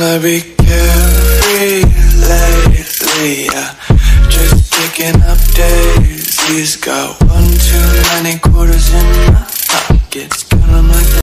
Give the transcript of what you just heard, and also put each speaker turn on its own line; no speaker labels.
I be carefree lately, yeah. Just picking up daisies. Got one too many quarters in